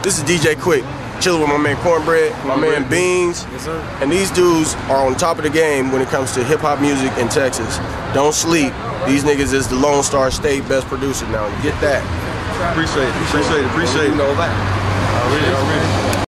This is DJ Quik, chilling with my man Kornbread, my man Beanz. Yes, sir. And these dudes are on top of the game when it comes to hip-hop music in Texas. Don't sleep. These niggas is the Lone Star State best producer now. You get that. Appreciate it. You know that. Already.